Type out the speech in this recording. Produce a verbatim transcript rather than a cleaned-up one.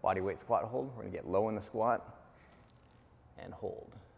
body weight squat hold. We're gonna get low in the squat and hold.